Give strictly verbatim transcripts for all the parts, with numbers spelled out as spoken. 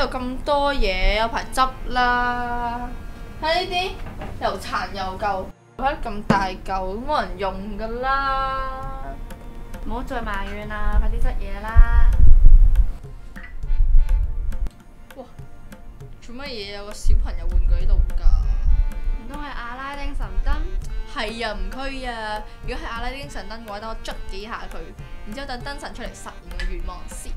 呢度咁多嘢，有排執啦。睇呢啲又殘又舊，擺得咁大嚿，冇人用噶啦。 唔好再埋怨啦，快啲執嘢啦！ 哇！做乜嘢有個小朋友玩具喺度㗎？ 唔通係阿拉丁神燈？ 係啊，唔區啊！如果係阿拉丁神燈嘅話，等我捽幾下佢，然之後等燈神出嚟實現個願望先。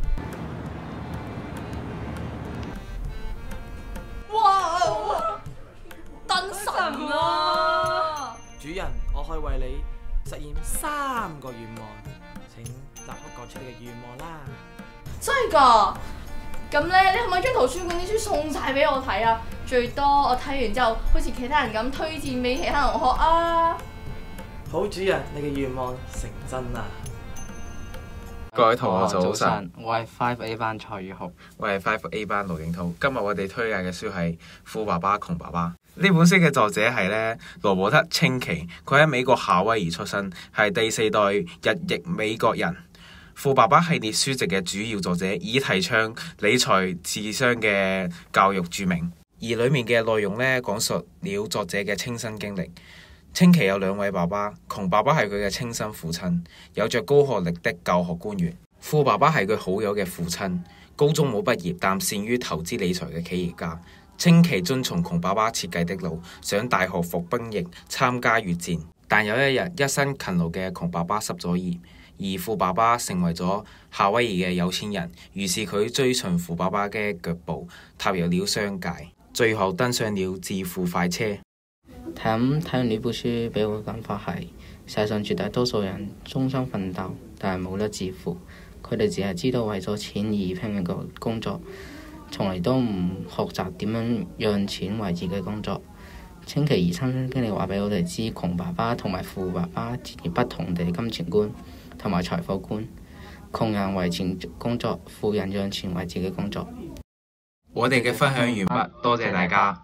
哇！燈神啊！ 主人，我可以為你實現三個願望，請立刻講出你嘅願望啦。 真係㗎？咁咧，你可唔可以將圖書館啲書送晒俾我睇啊？最多我睇完之後，好似其他人咁推薦俾其他同學啊！ 好，主人，你嘅願望成真啦！ 各位同學早晨， 我係 Five A 班蔡宇豪， 我係 Five A 班盧景濤。今日我哋推介嘅書係《富爸爸窮爸爸》。呢本書嘅作者係咧羅伯特清崎，佢喺美國夏威夷出生，係第四代日裔美國人。《富爸爸》系列書籍嘅主要作者，以提倡理財智商嘅教育著名。而裡面嘅內容咧，講述了作者嘅親身經歷。清崎有兩位爸爸，窮爸爸係佢嘅親生父親，有着高學歷的教學官員；富爸爸係佢好友嘅父親，高中冇畢業但善於投資理財嘅企業家。清崎遵從窮爸爸設計的路，上大學服兵役，參加越戰。但有一日，一生勤勞嘅窮爸爸失咗業，而富爸爸成為咗夏威夷嘅有錢人。於是佢追隨富爸爸嘅腳步，踏入了商界，最後登上了致富快車。 睇睇完呢本書，俾我嘅感覺係，世界上絕大多數人終生奮鬥，但係冇得致富。佢哋只係知道為咗錢而拼命嘅工作，從嚟都唔學習點樣讓錢為自己工作。清崎以親身經歷話俾我哋知，窮爸爸同埋富爸爸截然不同嘅金錢觀同埋財富觀。窮人為錢工作，富人讓錢為自己工作。 我哋嘅分享完畢，多謝大家。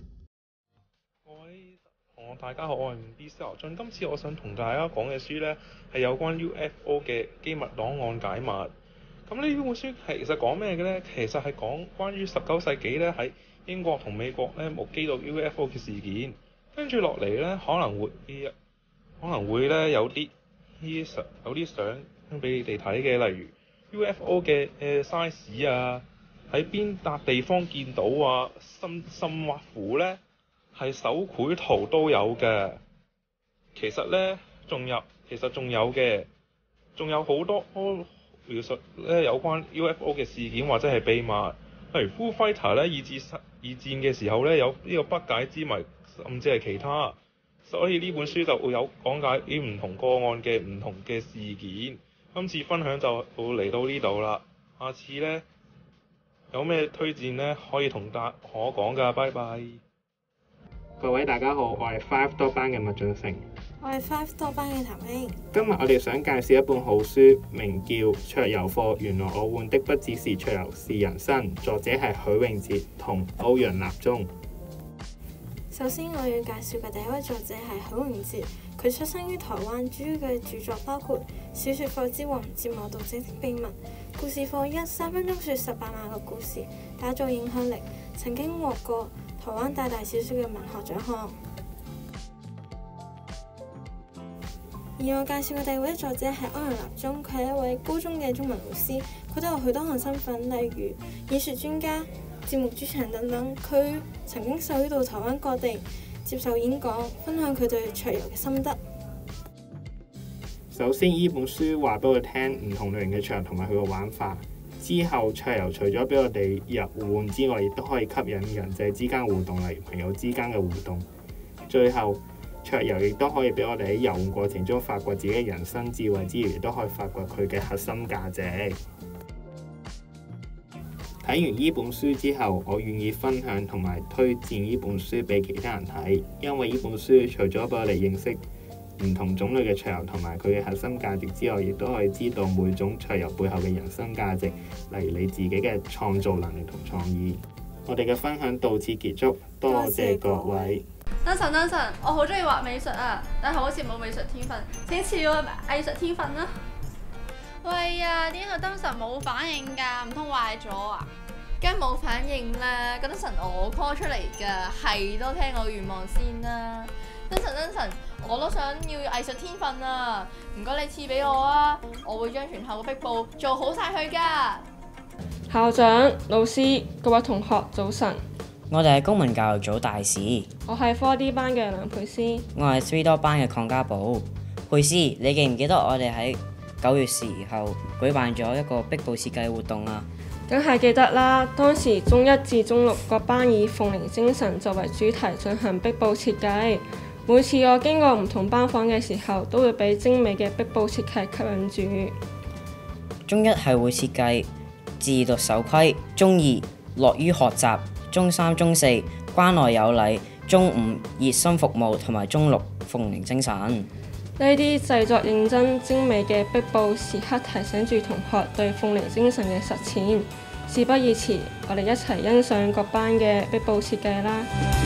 大家好，我係吳 B 司牛俊。今次我想同大家講嘅書呢，係有關 U F O 嘅機密檔案解密。咁呢本書其實講咩嘅呢？其實係講關於十九世紀呢喺英國同美國呢目擊到 U F O 嘅事件。跟住落嚟呢，可能會可能會呢有啲啲有啲相俾你哋睇嘅，例如 U F O 嘅誒 size 啊，喺邊笪地方見到啊，甚甚或乎呢。係手繪圖都有嘅，其實呢，仲有，其實仲有嘅，仲有好多描述咧有關 U F O 嘅事件或者係秘密，例如 Foo Fighter 咧，二戰二戰嘅時候呢，有呢個不解之謎，甚至係其他，所以呢本書就會有講解啲唔同個案嘅唔同嘅事件。今次分享就會嚟到呢度啦，下次呢，有咩推薦呢？可以同大我講㗎，拜拜。 各位大家好，我係 Five 多班嘅麥俊成， 我係 Five 多班嘅譚英。 今日我哋想介紹一本好書，名叫《桌遊課》，原來我換的不只是桌遊，是人生。作者係許永哲同歐陽立中。 首先我要介紹嘅第一位作者係許永哲，佢出生於台灣，主要嘅著作包括《小說課之王》、《折磨讀者的秘密》、《故事課一》、三分鐘說十八萬個故事、打造影響力，曾經獲過台灣大大小小嘅文學獎項。而我介紹嘅第二位作者係歐陽立中，佢係一位高中嘅中文老師，佢都有許多項身份，例如演說專家、節目主持人等等。佢曾經受邀到台灣各地接受演講，分享佢對桌遊嘅心得。 首先，呢本書話俾我聽唔同類型嘅桌遊同埋佢嘅玩法。之後，桌遊除咗俾我哋入玩之外，亦都可以吸引人際之間互動，例如朋友之間嘅互動。最後，桌遊亦都可以俾我哋喺遊玩過程中發掘自己嘅人生智慧之餘，亦都可以發掘佢嘅核心價值。睇完呢本書之後，我願意分享同埋推薦呢本書俾其他人睇，因為呢本書除咗俾我哋認識唔同種類嘅桌遊同埋佢嘅核心價值之外，亦都可以知道每種桌遊背後嘅人生價值，例如你自己嘅創造能力同創意。我哋嘅分享到此結束，多謝各位。 燈神燈神，我好中意畫美術啊，但係好似冇美術天分，請賜我藝術天分啦。 喂呀，點解個燈神冇反應㗎？唔通壞咗啊？ 梗係冇反應啦！嗰燈神我 call 出嚟㗎，係都聽我願望先啦。燈神燈神，我都想要藝術天分啊！唔該你賜俾我啊！我會將全校嘅壁報做好晒佢㗎。 校長、老師、各位同學，早晨。 我哋係公民教育組大使。 我係 four D 班嘅梁佩斯。 我係 three D 班嘅鄺家寶。佩斯，你記唔記得我哋喺九月時候舉辦咗一個壁報設計活動啊？ 梗係記得啦！當時中一至中六各班以鳳靈精神作為主題進行壁報設計。每次我經過唔同班房嘅時候，都會俾精美嘅壁報設計吸引住。 中一係會設計自律守規，中二樂於學習，中三、中四關愛有禮，中五熱心服務，同埋中六鳳靈精神。呢啲製作認真精美嘅壁報，時刻提醒住同學對鳳靈精神嘅實踐。事不宜遲，我哋一齊欣賞各班嘅壁報設計啦！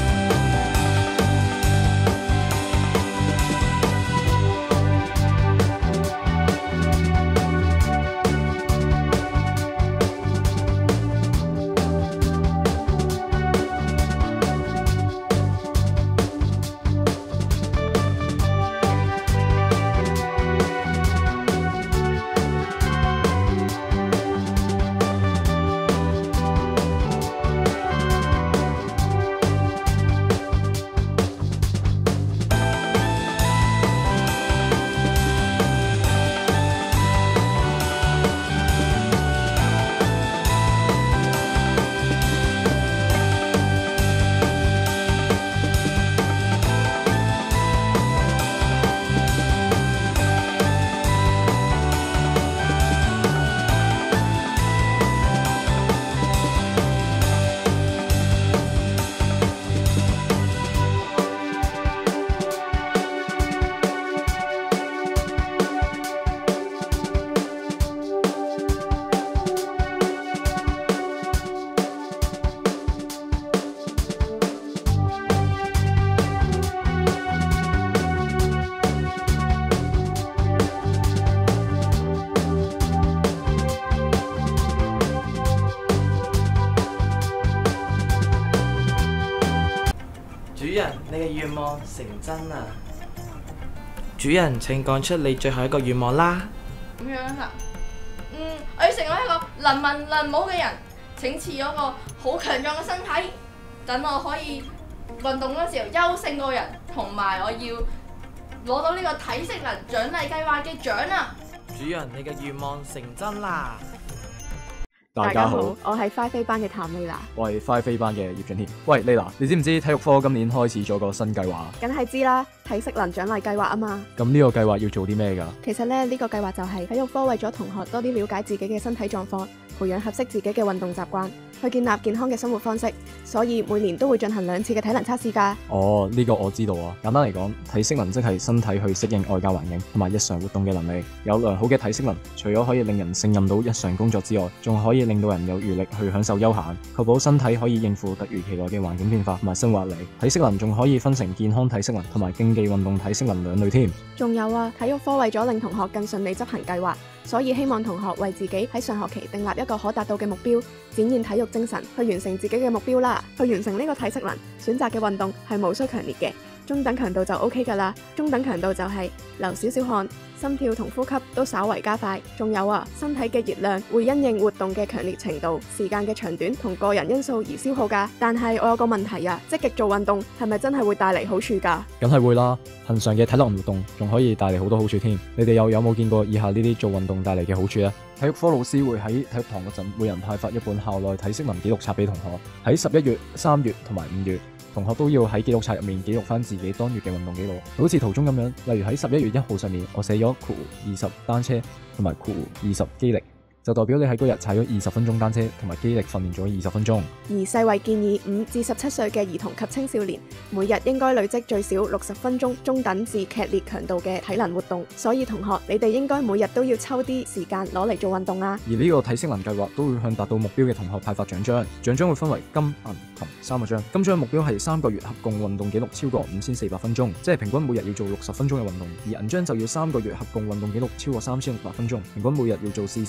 主人，你嘅願望成真啊！主人，請講出你最後一個願望啦。 咁樣啊？嗯，我要成為一個能文能武嘅人。請賜我個好強壯嘅身體，等我可以運動嗰時候優勝過人，同埋我要攞到呢個體適能獎勵計劃嘅獎啊！ 主人，你嘅願望成真啦！ 大家好， 我係快飛班嘅譚麗娜， 我係快飛班嘅葉俊添。喂，麗娜，你知唔知體育科今年開始咗個新計劃？ 梗係知啦，體適能獎勵計劃啊嘛。 咁呢個計劃要做啲咩㗎？ 其實咧，呢個計劃就係體育科為咗同學多啲了解自己嘅身體狀況，培養合適自己嘅運動習慣，去建立健康嘅生活方式，所以每年都會進行兩次嘅體能測試㗎。 哦，呢個我知道啊。簡單嚟講，體適能即係身體去適應外界環境同埋日常活動嘅能力。有良好嘅體適能，除咗可以令人勝任到日常工作之外，仲可以令到人有餘力去享受休閒，確保身體可以應付突如其來嘅環境變化同埋生活壓力。體適能仲可以分成健康體適能同埋競技運動體適能兩類添。 仲有啊，體育科為咗令同學更順利執行計劃，所以希望同學為自己喺上學期訂立一個可達到嘅目標，展現體育精神，去完成自己嘅目標啦。去完成呢個體適能，選擇嘅運動係無需強烈嘅，中等強度就 OK 㗎啦。中等強度就係流少少汗，心跳同呼吸都稍為加快。仲有啊，身體嘅熱量會因應活動嘅強烈程度、時間嘅長短同個人因素而消耗㗎。但係我有個問題啊，積極做運動係咪真係會帶嚟好處㗎？ 梗係會啦，恆常嘅體能活動仲可以帶嚟好多好處添。你哋又有冇見過以下呢啲做運動帶嚟嘅好處呢？體育科老師會喺體育堂嗰陣，每人派發一本校內體適能記錄冊俾同學。喺十一月、三月同埋五月，同學都要喺記錄冊入面記錄翻自己當月嘅運動記錄，好似圖中咁樣。例如喺十一月一號上面，我寫咗括弧二十單車同埋括弧二十肌力，就代表你喺嗰日踩咗二十分鐘單車，同埋肌力訓練咗二十分鐘。 而世衛建議五至十七歲嘅兒童及青少年每日應該累積最少六十分鐘中等至劇烈強度嘅體能活動，所以同學你哋應該每日都要抽啲時間攞嚟做運動啊！ 而呢個體適能計劃都會向達到目標嘅同學派發獎章，獎章會分為金、銀、銅三個章。金章目標係三個月合共運動記錄超過五千四百分鐘，即係平均每日要做六十分鐘嘅運動；而銀章就要三個月合共運動記錄超過三千六百分鐘，平均每日要做四十分鐘嘅運動。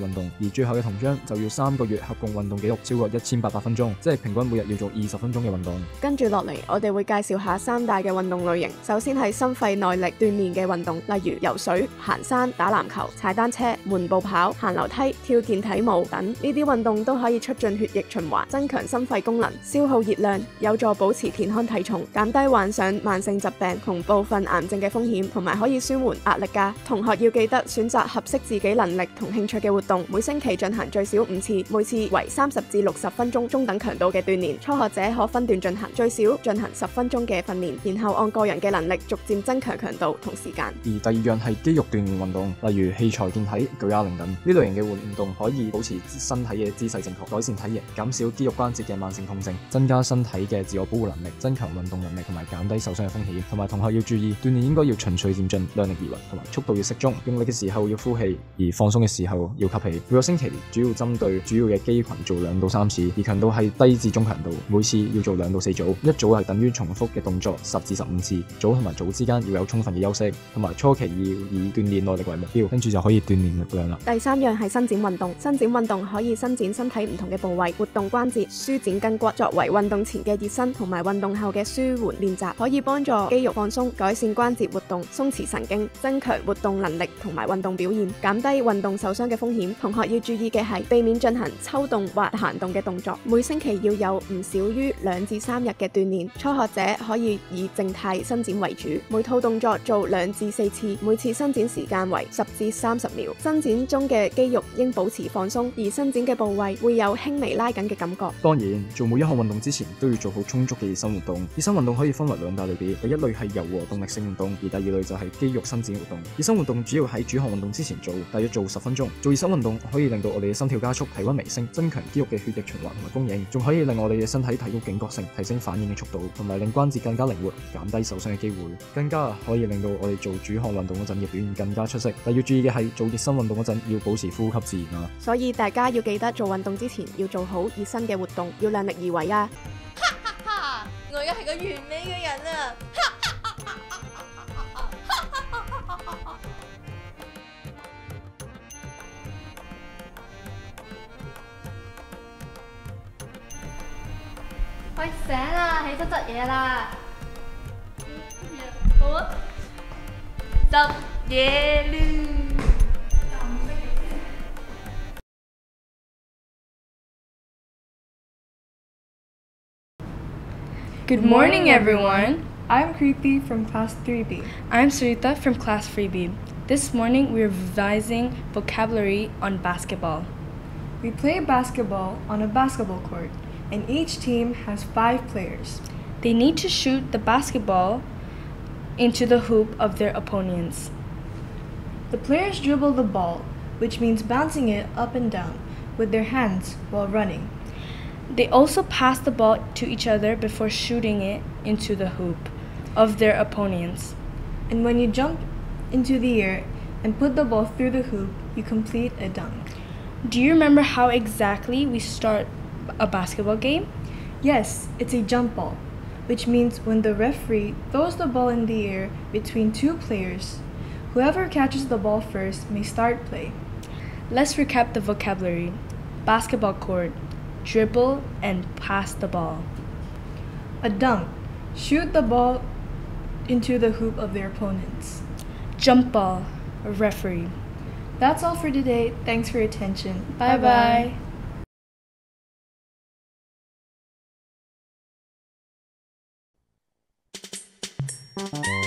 運動，而最後嘅銅章就要三個月合共運動紀錄超過一千八百分鐘，即係平均每日要做二十分鐘嘅運動。 跟住落嚟，我哋會介紹下三大嘅運動類型。首先係心肺耐力鍛煉嘅運動，例如游水、行山、打籃球、踩單車、緩步跑、行樓梯、跳健體舞等。呢啲運動都可以促進血液循環，增強心肺功能，消耗熱量，有助保持健康體重，減低患上慢性疾病同部分癌症嘅風險，同埋可以舒緩壓力㗎。同學要記得選擇合適自己能力同興趣嘅活動，每星期進行最少五次，每次為三十至六十分鐘中等強度嘅鍛煉。初學者可分段進行，最少進行十分鐘嘅訓練，然後按個人嘅能力逐漸增強強度同時間。 而第二樣係肌肉鍛煉運動，例如器材健體、舉啞鈴等。呢類型嘅運動可以保持身體嘅姿勢正確，改善體型，減少肌肉關節嘅慢性痛症，增加身體嘅自我保護能力，增強運動能力同埋減低受傷嘅風險。同埋同學要注意，鍛煉應該要循序漸進，量力而為，同埋速度要適中。用力嘅時候要呼氣，而放鬆嘅時候要吸氣。每個星期主要針對主要嘅肌群做兩到三次，而強度係低至中強度，每次要做兩到四組，一組係等於重複嘅動作十至十五次。組同埋組之間要有充分嘅休息，同埋初期要以鍛煉耐力為目標，跟住就可以鍛煉力量啦。 第三樣係伸展運動，伸展運動可以伸展身體唔同嘅部位，活動關節，舒展筋骨，作為運動前嘅熱身同埋運動後嘅舒緩練習，可以幫助肌肉放鬆，改善關節活動，鬆弛神經，增強活動能力同埋運動表現，減低運動受傷嘅風險。同學要注意嘅係避免進行抽動或行動嘅動作，每星期要有唔少於兩至三日嘅鍛煉。初學者可以以靜態伸展為主，每套動作做兩至四次，每次伸展時間為十至三十秒。伸展中嘅肌肉應保持放鬆，而伸展嘅部位會有輕微拉緊嘅感覺。 當然，做每一項運動之前都要做好充足嘅熱身活動。熱身運動可以分為兩大類別，第一類係柔和動力性運動，而第二類就係肌肉伸展活動。熱身活動主要喺主項運動之前做，大約做十分鐘。做熱身運動可以令到我哋嘅心跳加速、體溫微升，增強肌肉嘅血液循環同埋供應，仲可以令我哋嘅身體提高警覺性，提升反應嘅速度，同埋令關節更加靈活，減低受傷嘅機會，更加可以令到我哋做主項運動嗰陣嘅表現更加出色。但要注意嘅係，做熱身運動嗰陣要保持呼吸自然啊。 所以大家要記得做運動之前要做好熱身嘅活動，要量力而為啊！ 哈哈哈！我而家係個完美嘅人啊！ 喂，醒啦，起身執嘢啦！ 好啊，執嘢啦！ Good morning, everyone. I'm Kriti from Class three B. I'm Sarita from Class three B. This morning we're revising vocabulary on basketball. We play basketball on a basketball court, and each team has five players. They need to shoot the basketball into the hoop of their opponents. The players dribble the ball, which means bouncing it up and down with their hands while running. They also pass the ball to each other before shooting it into the hoop of their opponents. And when you jump into the air and put the ball through the hoop, you complete a dunk. Do you remember how exactly we start a basketball game? Yes, it's a jump ball, which means when the referee throws the ball in the air between two players, whoever catches the ball first may start play. Let's recap the vocabulary. Basketball court, dribble and pass the ball. A dunk, shoot the ball into the hoop of their opponents. Jump ball, a referee. That's all for today. Thanks for your attention. Bye bye. Bye-bye.